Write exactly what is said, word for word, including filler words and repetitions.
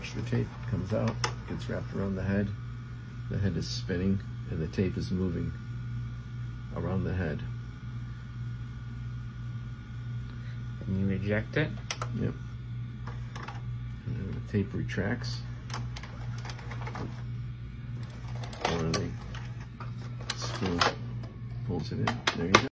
watch, the tape comes out, gets wrapped around the head. The head is spinning and the tape is moving around the head. And you eject it? Yep. And then the tape retracts. Or the screw pulls it in. There you go.